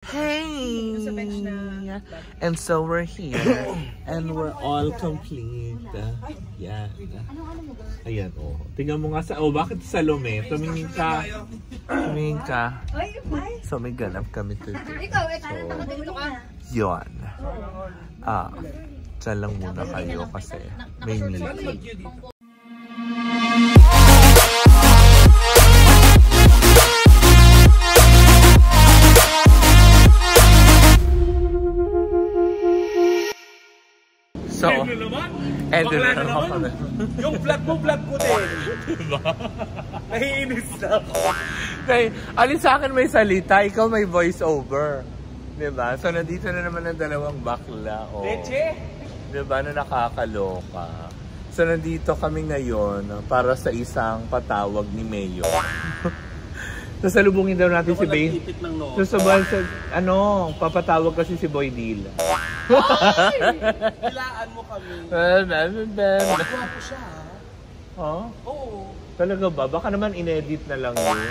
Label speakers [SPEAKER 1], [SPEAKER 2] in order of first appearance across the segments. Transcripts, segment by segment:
[SPEAKER 1] Hey! And so we're here. And we're all complete. Yan. Ayan, oh. Tingnan mo nga sa... Oh, bakit Salome? Tumingin ka. Tumingin ka. So, may ganap kami today. So, yun. Diyan lang muna kayo kasi may meeting. So, and then naman.
[SPEAKER 2] Yung vlog ko din. Diba? Nahiinis na ako.
[SPEAKER 1] Alin sa akin may salita, ikaw may voice over. Diba? So, nandito na naman ang dalawang bakla. Oh.
[SPEAKER 2] Leche?
[SPEAKER 1] Diba? Na nakakaloka. So, nandito kami ngayon para sa isang patawag ni Mayo. Sasalubungin daw natin si Bay. Sasabahan sa, papatawag kasi si Boy Dila.
[SPEAKER 2] Ilaan mo kami.
[SPEAKER 1] Gwapo
[SPEAKER 2] siya,
[SPEAKER 1] ha?
[SPEAKER 2] Oo.
[SPEAKER 1] Talaga ba? Baka naman inedit na lang yun.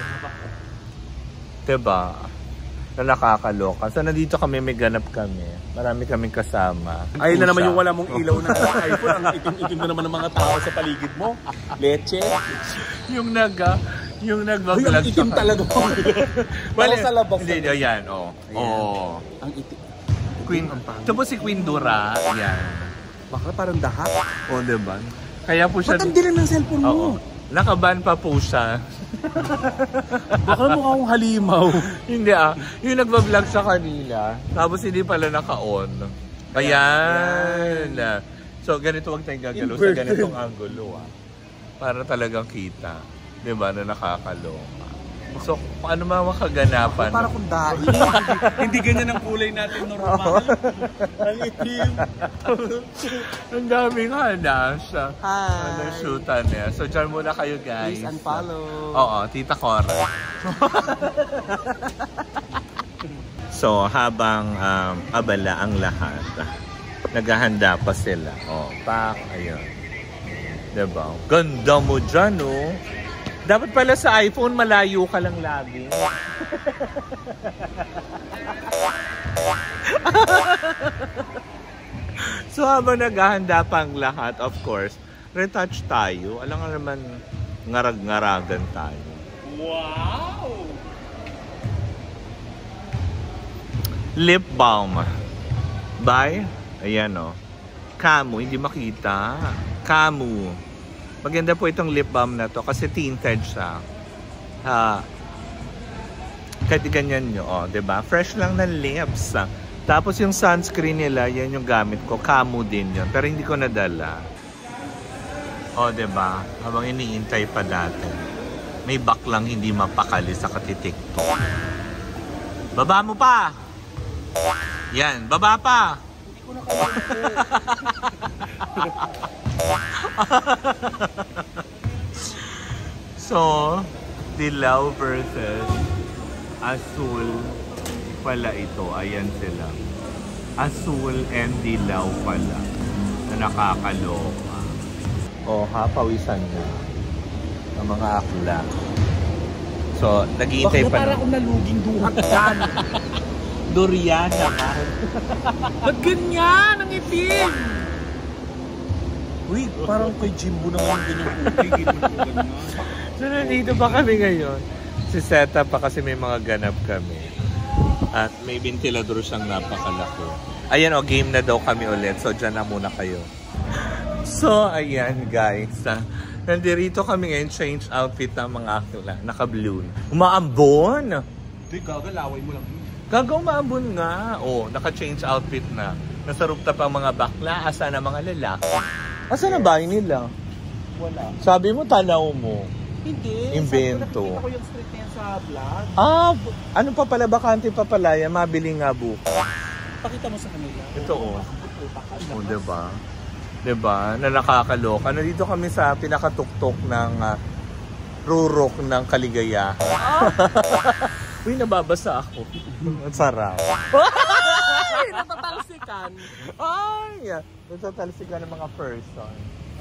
[SPEAKER 1] Diba? Na nakakaloka. So, nandito kami, may ganap kami. Marami kaming kasama.
[SPEAKER 2] Ayun na naman yung wala mong ilaw na iPhone. Ang itim-itim na naman ng mga tao sa paligid mo. Leche.
[SPEAKER 1] Yung nag-vlog
[SPEAKER 2] ang itim talaga.
[SPEAKER 1] Well,
[SPEAKER 2] sa labas.
[SPEAKER 1] Hindi, yan, oh. Oh.
[SPEAKER 2] Ang itim.
[SPEAKER 1] Queen, ito po si Queen Dura. Yan.
[SPEAKER 2] Baka parang dahak.
[SPEAKER 1] Oh, diba? Kaya po siya...
[SPEAKER 2] Ba't ang dilim ng cellphone mo?
[SPEAKER 1] Oo. Nakaban pa po siya.
[SPEAKER 2] Baka mukhang halimaw.
[SPEAKER 1] Hindi yung nagbablog sa kanila. Tapos hindi pala naka-on. Ayan. So, ganito wag tayong gagalaw sa ganitong angulo. Para talagang kita. Diba na nakakaloka. So, kung ano mga makaganapan.
[SPEAKER 2] Para kung dahil. Hindi ganyan ang kulay natin normal. Ang itim.
[SPEAKER 1] Ang daming hanas.
[SPEAKER 2] Hi.
[SPEAKER 1] Shootan niya. So, dyan muna kayo guys.
[SPEAKER 2] Please unfollow.
[SPEAKER 1] Oo, Tita Cora. So, habang abala ang lahat, naghahanda pa sila. Oh, pak, ayun. Diba? Ganda mo dyan, oh. Dapat pala sa iPhone, malayo ka lang lagi. So, habang naghahanda pang lahat, of course, retouch tayo. Alam nga naman, ngarag-ngaragan tayo.
[SPEAKER 2] Wow!
[SPEAKER 1] Lip balm. By, ayan o. Camu, hindi makita. Camu. Maganda po itong lip balm na to kasi tinted siya. Kahit ganyan nyo, oh, diba? Fresh lang ng lips. Tapos yung sunscreen nila, yan yung gamit ko. Camu din yun. Pero hindi ko nadala. Oh, diba? Habang iniintay pa dati. May baklang hindi mapakali sa katitiktok. Baba mo pa! Yan, baba pa!
[SPEAKER 2] Hindi ko nakalimutan.
[SPEAKER 1] So, dilaw versus asul pala ito. Ayan sila. Asul and dilaw pala na nakakaloka. O, pawisan na ang mga akla. So, naghihintay pa
[SPEAKER 2] para akong naluging duhat dyan.
[SPEAKER 1] Durian naman.
[SPEAKER 2] Ba't ganyan? Ang itim! Uy, parang kay Jimbo naman ganyan puti.
[SPEAKER 1] So, nandito pa kami ngayon. Si Seta pa kasi may mga ganap kami. At may ventilador siyang napakalaki. Ayan o, game na daw kami ulit. So, dyan na muna kayo. So, ayan guys. Nandito kami ngayon, change outfit ng mga akla. Naka-blue. Umaambon!
[SPEAKER 2] Hindi, gagalaway mo lang.
[SPEAKER 1] Umaambon nga. O, naka-change outfit na. Nasa rooftop ang mga bakla. Asa na mga lalaki? Asa na bahay nila?
[SPEAKER 2] Wala.
[SPEAKER 1] Sabi mo, tanaw mo.
[SPEAKER 2] Hindi.
[SPEAKER 1] Invento.
[SPEAKER 2] Nakikita ko yung street na yan sa vlog.
[SPEAKER 1] Ano pa pala, bakante pa pala yan, mabili nga bukas.
[SPEAKER 2] Pakita mo sa kanila.
[SPEAKER 1] Ito o, diba? Diba? Na nakakaloka. Nandito kami sa pinakatuktok ng rurok ng kaligayahan. Uy, nababasa ako. Ang sarap.
[SPEAKER 2] Ay, natatalsikan.
[SPEAKER 1] Ay, natatalsikan ng mga person.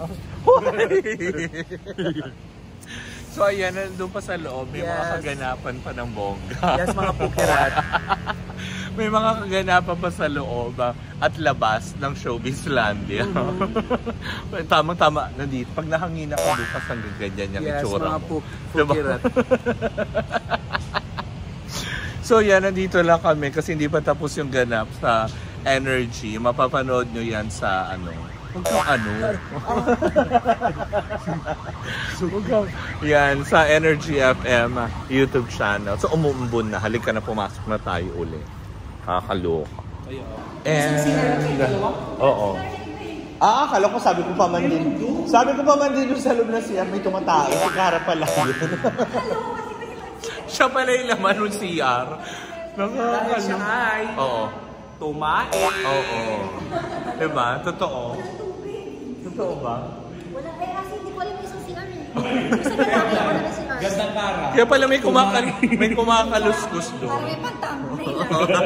[SPEAKER 1] So ayan, nandun pa sa loob, may mga kaganapan pa ng bongga.
[SPEAKER 2] Yes, mga pukirat.
[SPEAKER 1] May mga kaganapan pa sa loob at labas ng Showbizlandia. Tamang-tama, nandito. Pag nahangin ako bukas hanggang ganyan yung itsura mo.
[SPEAKER 2] Pukirat.
[SPEAKER 1] So yan, nandito lang kami kasi hindi pa tapos yung ganap sa Energy. Mapapanood nyo yan sa yan, sa Energy FM YouTube channel. So umuumbon na. Halika na, pumasok na tayo uli. Kakaloka. And oo. Akala ko sabi ko pa man din. Sabi ko pa man din sa loob na CR may tumatao. Si Cara pala yun. Siya pala yung laman ng CR.
[SPEAKER 2] Dahil siya ay tumae.
[SPEAKER 1] Oo. Diba? Totoo. Totoo ba?
[SPEAKER 3] Wala, kasi hindi ko alam yung isang CR eh. Gusto na namin ako na CR.
[SPEAKER 2] Gandang Cara.
[SPEAKER 1] Kaya pala may kumakaluskus doon.
[SPEAKER 3] Parang may pang-thumbnail.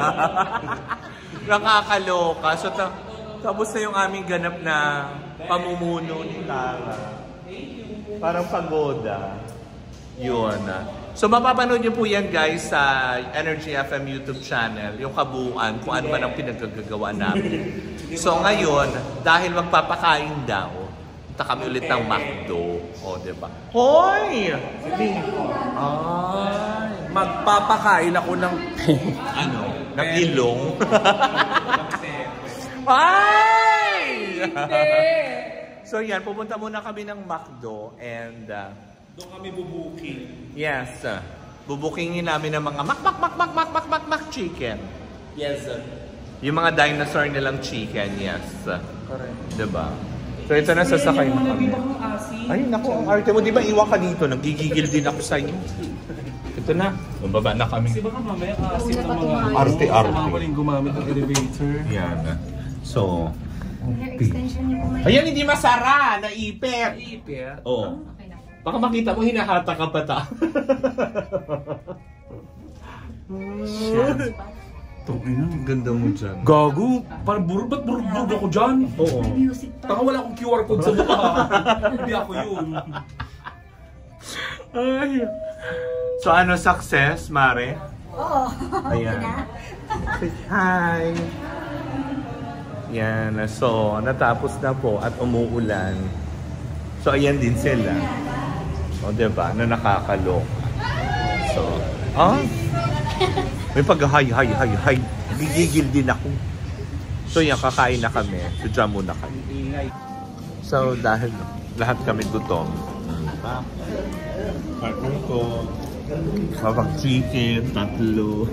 [SPEAKER 1] Nakakaloka. So, tapos na yung aming ganap na pamumuno ni Cara. Parang pagoda. Yun. So, mapapanood niyo po yan guys sa Energy FM YouTube channel. Yung kabuuan, kung ano man ang pinagagagawa namin. So, ngayon, dahil magpapakain daw, punta kami ulit ng McDo. O, diba? Hoy! Ay!
[SPEAKER 2] Magpapakain ako ng
[SPEAKER 1] Ng ilong. Ay!
[SPEAKER 2] Hindi!
[SPEAKER 1] So yan, pupunta muna kami ng McDo and
[SPEAKER 2] doon kami bubuking.
[SPEAKER 1] yes, bubukingin namin ng mga mak chicken.
[SPEAKER 2] Yes, sir.
[SPEAKER 1] Yung mga dinosaur nilang chicken, yes.
[SPEAKER 2] Correct.
[SPEAKER 1] Diba? So ito na, sasakay na kami. Ay, naku, ang arte mo. Di ba iwan ka dito? Nagigigil din ako sa inyo. Ito na. Bumaba na kami.
[SPEAKER 2] Kasi baka mamaya kasi ng mga
[SPEAKER 1] Arte-arte.
[SPEAKER 2] maling gumamit ng elevator.
[SPEAKER 1] Yan. So,
[SPEAKER 3] Hair extension niyo po may...
[SPEAKER 1] ayan, hindi masara. Naipit.
[SPEAKER 2] Ipit.
[SPEAKER 1] Oo.
[SPEAKER 3] Okay na.
[SPEAKER 1] Baka makita mo, hinahata ka pa ta.
[SPEAKER 2] Tungin na.
[SPEAKER 1] Ganda mo dyan.
[SPEAKER 2] Gago, parang ba't burug ako dyan?
[SPEAKER 1] Oo.
[SPEAKER 3] May music pa.
[SPEAKER 2] Taka wala akong QR code sa mukha. Hindi ako yun.
[SPEAKER 1] Ay. So ano, success, Mare?
[SPEAKER 3] Oo.
[SPEAKER 1] Ayan.
[SPEAKER 3] Okay na.
[SPEAKER 1] Hi! Yan, so natapos na po at umuulan. So ayan din sila. O diba, na nakakaloka. So, may pag-hay. Gigigil din ako. So yan, kakain na kami. So dyan muna kami. So dahil lahat kami gutom. Partner ko. Mapag-chicken, tatlo.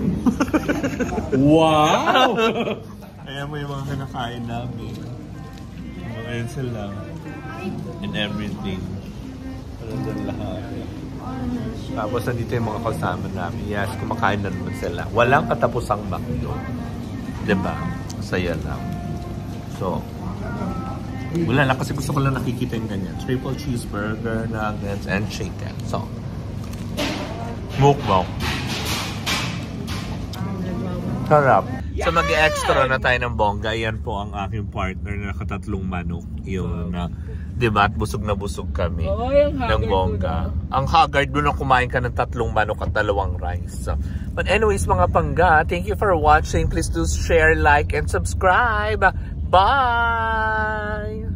[SPEAKER 2] Wow!
[SPEAKER 1] Ayan mo yung mga kinakain namin. Ayan sila. And everything. Ayan lahat. Tapos nandito yung mga kasama namin. Yes, kumakain na naman sila. Walang katapusang McDo. Diba? Masaya lang. So, wala lang kasi gusto ko lang nakikita yung ganyan. Triple cheeseburger, nuggets, and chicken. So, mukbang. Sarap. So mag-extra na tayo ng bongga. Yan po ang aking partner na nakatatlong manok. Yung diba? At busog na busog kami ng bongga. Ang haggard mo na kumain ka ng 3 manok at 2 rice. So, but anyways mga pangga, thank you for watching. Please do share, like, and subscribe. Bye!